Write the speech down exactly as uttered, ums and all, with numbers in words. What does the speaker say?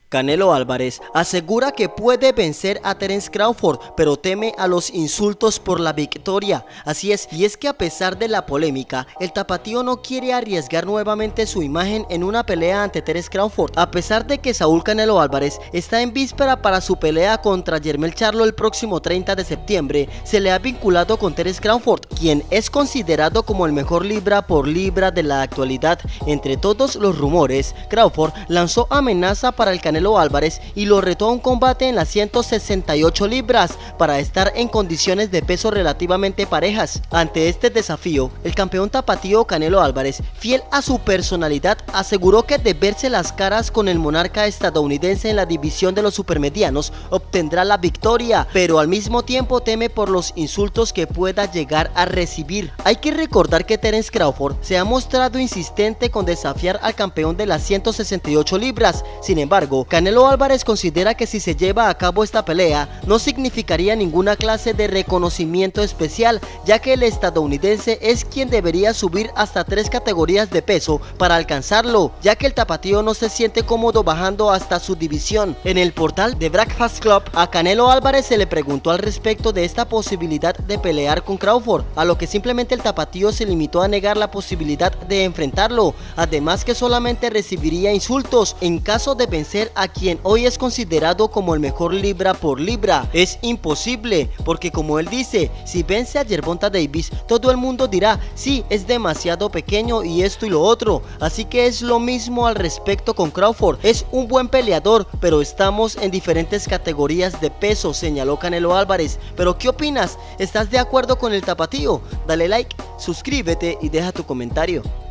Canelo Álvarez asegura que puede vencer a Terence Crawford, pero teme a los insultos por la victoria. Así es, y es que a pesar de la polémica, el tapatío no quiere arriesgar nuevamente su imagen en una pelea ante Terence Crawford, a pesar de que Saúl Canelo Álvarez está en víspera para su pelea contra Jermell Charlo el próximo treinta de septiembre. Se le ha vinculado con Terence Crawford, quien es considerado como el mejor libra por libra de la actualidad. Entre todos los rumores, Crawford lanzó amenaza para el Canelo Álvarez y lo retó a un combate en las ciento sesenta y ocho libras para estar en condiciones de peso relativamente parejas. Ante este desafío, el campeón tapatío Canelo Álvarez, fiel a su personalidad, aseguró que de verse las caras con el monarca estadounidense en la división de los supermedianos, obtendrá la victoria, pero al mismo tiempo teme por los insultos que pueda llegar a recibir. Hay que recordar que Terence Crawford se ha mostrado insistente con desafiar al campeón de las ciento sesenta y ocho libras. Sin embargo, Canelo Álvarez considera que si se lleva a cabo esta pelea no significaría ninguna clase de reconocimiento especial, ya que el estadounidense es quien debería subir hasta tres categorías de peso para alcanzarlo, ya que el tapatío no se siente cómodo bajando hasta su división. En el portal de Breakfast Club, a Canelo Álvarez se le preguntó al respecto de esta posibilidad de pelear con Crawford, a lo que simplemente el tapatío se limitó a negar la posibilidad de enfrentarlo, además que solamente recibiría insultos en caso de vencer a quien hoy es considerado como el mejor libra por libra. Es imposible, porque como él dice, si vence a Gervonta Davis, todo el mundo dirá, sí, es demasiado pequeño y esto y lo otro. Así que es lo mismo al respecto con Crawford. Es un buen peleador, pero estamos en diferentes categorías de peso, señaló Canelo Álvarez. ¿Pero qué opinas? ¿Estás de acuerdo con el tapatío? Dale like, suscríbete y deja tu comentario.